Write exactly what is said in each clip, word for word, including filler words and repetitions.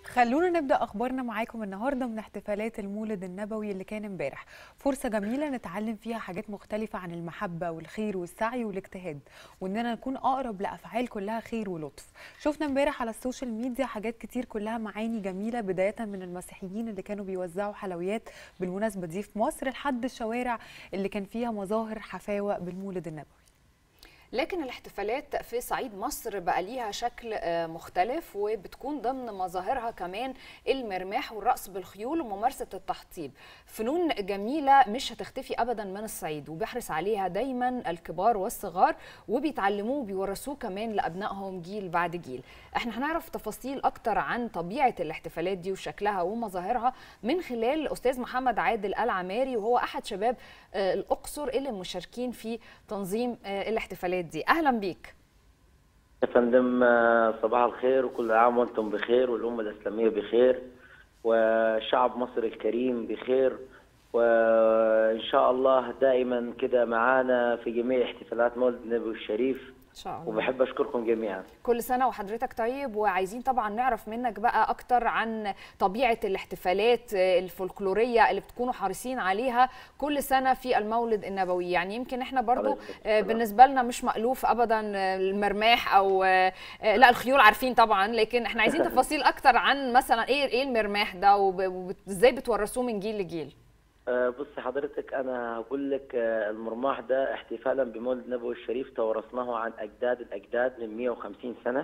خلونا نبدأ أخبارنا معاكم النهاردة من احتفالات المولد النبوي اللي كان امبارح. فرصة جميلة نتعلم فيها حاجات مختلفة عن المحبة والخير والسعي والاجتهاد، وإننا نكون أقرب لأفعال كلها خير ولطف. شفنا امبارح على السوشيال ميديا حاجات كتير كلها معاني جميلة، بداية من المسيحيين اللي كانوا بيوزعوا حلويات بالمناسبة دي في مصر لحد الشوارع اللي كان فيها مظاهر حفاوة بالمولد النبوي. لكن الاحتفالات في صعيد مصر بقى ليها شكل مختلف، وبتكون ضمن مظاهرها كمان المرماح والرقص بالخيول وممارسة التحطيب. فنون جميلة مش هتختفي أبدا من الصعيد، وبيحرص عليها دايما الكبار والصغار، وبيتعلموه وبيورثوه كمان لأبنائهم جيل بعد جيل. احنا هنعرف تفاصيل أكتر عن طبيعة الاحتفالات دي وشكلها ومظاهرها من خلال الأستاذ محمد عادل العماري، وهو أحد شباب الأقصر اللي مشاركين في تنظيم الاحتفالات دي. اهلا بيك يا فندم، صباح الخير وكل عام وانتم بخير والامه الاسلاميه بخير وشعب مصر الكريم بخير، وان شاء الله دائما كده معانا في جميع احتفالات مولد النبي الشريف ان شاء الله. وبحب اشكركم جميعا. كل سنه وحضرتك طيب، وعايزين طبعا نعرف منك بقى اكتر عن طبيعه الاحتفالات الفولكلوريه اللي بتكونوا حريصين عليها كل سنه في المولد النبوي. يعني يمكن احنا برضو بالنسبه لنا مش مألوف ابدا المرماح او لا الخيول، عارفين طبعا، لكن احنا عايزين تفاصيل اكتر عن مثلا ايه ايه المرماح ده وازاي بتورثوه من جيل لجيل. بصي حضرتك، انا هقول لك المرماح ده احتفالا بمولد النبوي الشريف توارثناه عن اجداد الاجداد من مئة وخمسين سنه.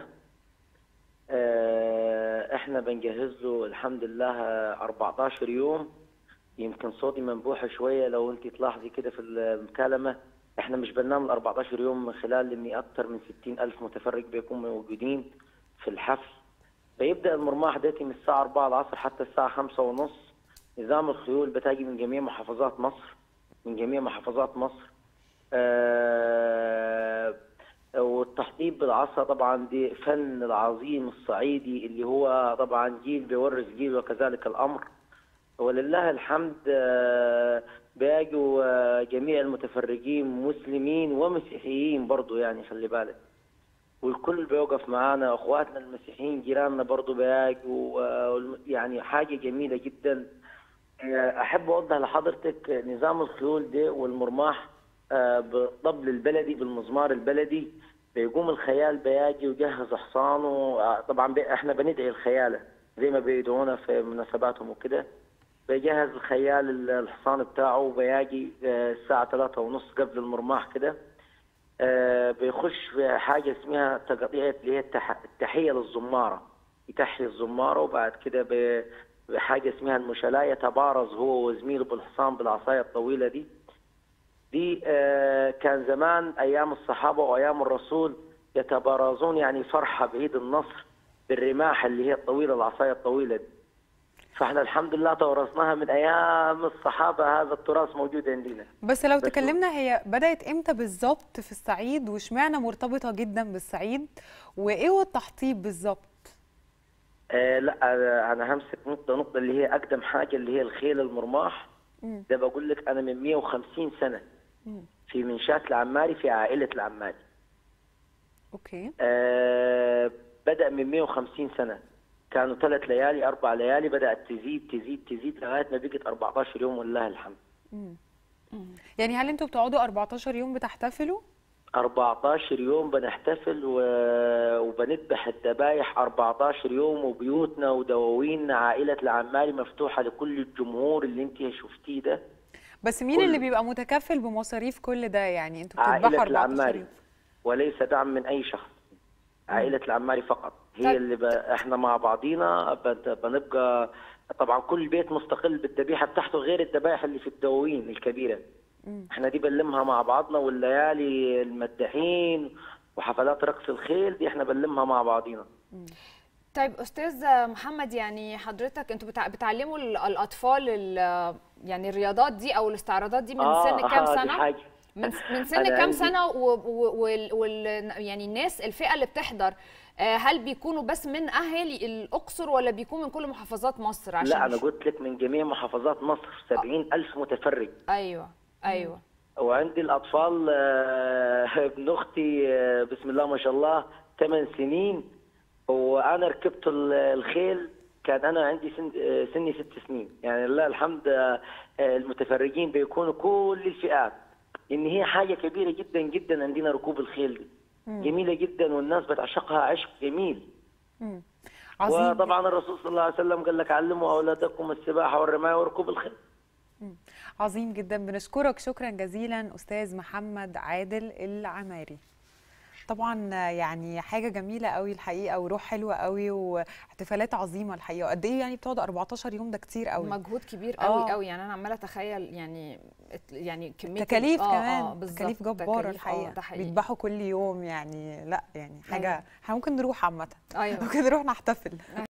احنا بنجهز له الحمد لله أربعتاشر يوم. يمكن صوتي منبوح شويه لو انت تلاحظي كده في المكالمه. احنا مش بننام ال أربعتاشر يوم من خلال ان اكثر من ستين ألف متفرج بيكونوا موجودين في الحفل. بيبدا المرماح ده من الساعه أربعة العصر حتى الساعه خمسة ونص. نظام الخيول بتاجي من جميع محافظات مصر من جميع محافظات مصر آه والتحطيب بالعصا طبعا دي فن العظيم الصعيدي اللي هو طبعا جيل بيورث جيل، وكذلك الامر. ولله الحمد آه بيجوا آه جميع المتفرجين مسلمين ومسيحيين برضو، يعني خلي بالك، والكل بيوقف معانا. اخواتنا المسيحيين جيراننا برضو بيجوا آه يعني حاجه جميله جدا. احب اوضح لحضرتك نظام الخيول ده والمرماح بالطبل البلدي بالمزمار البلدي. بيقوم الخيال بيجي ويجهز حصانه. طبعا احنا بندعي الخياله زي ما بيدعونا في مناسباتهم وكده. بيجهز الخيال الحصان بتاعه وبيجي الساعه ثلاثة ونص قبل المرماح كده. بيخش في حاجه اسمها تقطيع اللي هي التحيه للزماره، يتحي الزماره، وبعد كده بي بحاجه اسمها المشلاة يتبارز هو وزميله بالحصان بالعصايه الطويله دي. دي آه كان زمان ايام الصحابه وايام الرسول يتبارزون، يعني فرحه بعيد النصر بالرماح اللي هي الطويله العصايه الطويله دي. فاحنا الحمد لله تورثناها من ايام الصحابه، هذا التراث موجود عندنا. بس لو بس تكلمنا هي بدات امتى بالظبط في الصعيد، واشمعنى مرتبطه جدا بالصعيد، وايه هو التحطيب بالظبط؟ آه لا آه انا همسك نقطه نقطه اللي هي اقدم حاجه اللي هي الخيل المرماح. مم. ده بقول لك انا من مئة وخمسين سنه. مم. في منشاة العماري في عائله العماري. اوكي. آه بدا من مئة وخمسين سنه، كانوا ثلاث ليالي اربع ليالي، بدات تزيد تزيد تزيد لغايه ما بقت أربعتاشر يوم ولله الحمد. مم. مم. يعني هل انتوا بتقعدوا أربعتاشر يوم بتحتفلوا؟ أربعتاشر يوم بنحتفل و... وبنذبح الذبايح أربعتاشر يوم، وبيوتنا ودواويننا عائلة العماري مفتوحة لكل الجمهور اللي انت شفتيه ده. بس مين اللي بيبقى متكفل بمصاريف كل ده؟ يعني انتوا بتذبحوا أربعتاشر يوم وليس دعم من أي شخص. عائلة العماري فقط هي طيب. اللي ب... احنا مع بعضينا بنبقى طبعا كل بيت مستقل بالذبيحة بتاعته غير الذبائح اللي في الدواوين الكبيرة. احنا دي بنلمها مع بعضنا، والليالي المداحين وحفلات رقص الخيل دي احنا بنلمها مع بعضينا. طيب استاذ محمد، يعني حضرتك انتوا بتعلموا الاطفال يعني الرياضات دي او الاستعراضات دي من آه سن كام سنه؟ آه حاجة. من من سن كام سنه؟ وال يعني الناس الفئه اللي بتحضر هل بيكونوا بس من اهل الاقصر ولا بيكون من كل محافظات مصر؟ عشان لا انا قلت لك من جميع محافظات مصر، سبعين ألف متفرج. ايوه ايوه. وعندي الاطفال ابن اختي بسم الله ما شاء الله ثمان سنين، وانا ركبت الخيل كان انا عندي سن سني ست سنين، يعني لله الحمد المتفرجين بيكونوا كل الفئات، ان هي حاجه كبيره جدا جدا عندنا ركوب الخيل دي. مم. جميله جدا والناس بتعشقها عشق جميل. مم. وطبعا الرسول صلى الله عليه وسلم قال لك علموا اولادكم السباحه والرمايه وركوب الخيل. مم. عظيم جدا، بنشكرك شكرا جزيلا استاذ محمد عادل العماري. طبعا يعني حاجه جميله قوي الحقيقه، وروح حلوه قوي، واحتفالات عظيمه الحقيقه. وقد ايه يعني بتقعد أربعتاشر يوم؟ ده كتير قوي، مجهود كبير قوي آه. قوي. يعني انا عماله اتخيل يعني يعني كميه تكاليف آه كمان آه تكاليف جباره الحقيقه. آه بيذبحوا كل يوم يعني، لا يعني حاجه احنا أيوة. ممكن نروح عامه. ايوه ممكن نروح نحتفل.